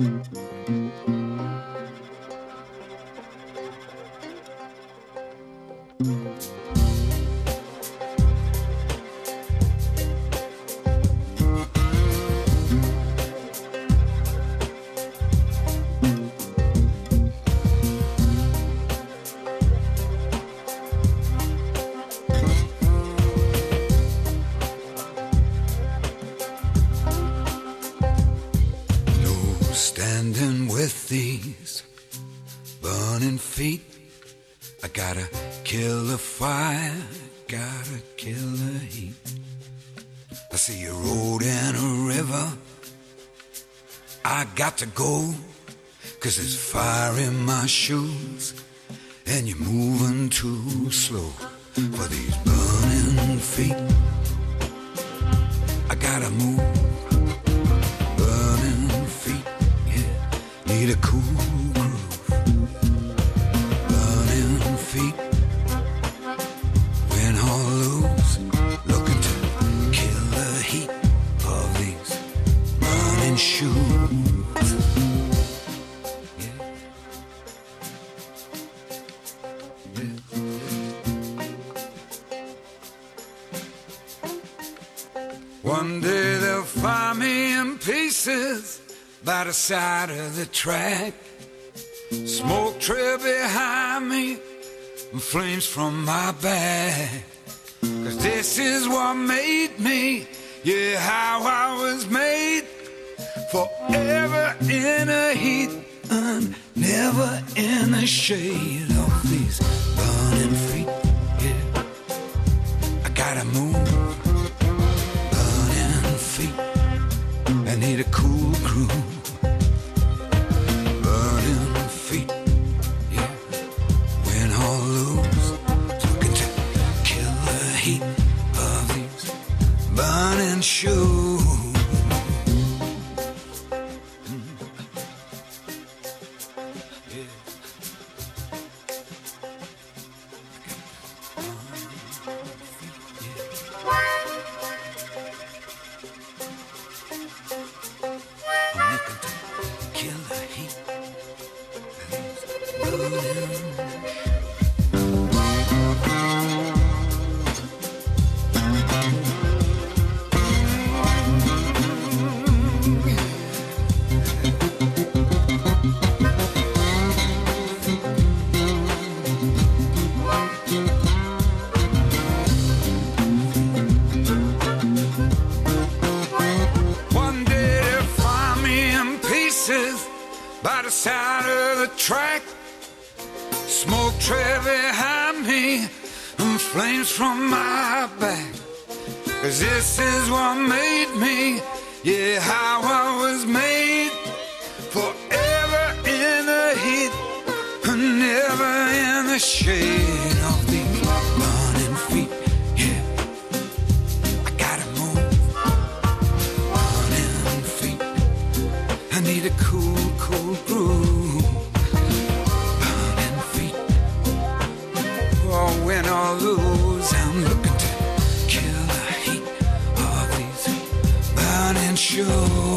Standing with these burning feet, I gotta kill the fire, gotta kill the heat. I see a road and a river, I got to go, 'cause there's fire in my shoes, and you're moving too slow for these burning feet. I gotta move, burning feet, yeah, need a cool groove. Burning feet, win or lose, looking to kill the heat of these burning shoes. Yeah. Yeah. One day they'll find me in pieces by the side of the track. Smoke trail behind me and flames from my back. 'Cause this is what made me, yeah, how I was made. Forever in the heat and never in the shade of these burning feet, yeah. I gotta move, burning feet, I need a cool groove. Burning feet, yeah, win or lose, looking to kill the heat of these burning shoes. By the side of the track, smoke trail behind me and flames from my back. 'Cause this is what made me, yeah, how I was made. Forever in the heat and never in the shade of these burning feet, yeah. I gotta move, burning feet, I need a cool groove. Burning feet, oh, win or lose, I'm looking to kill the heat of these burning shoes.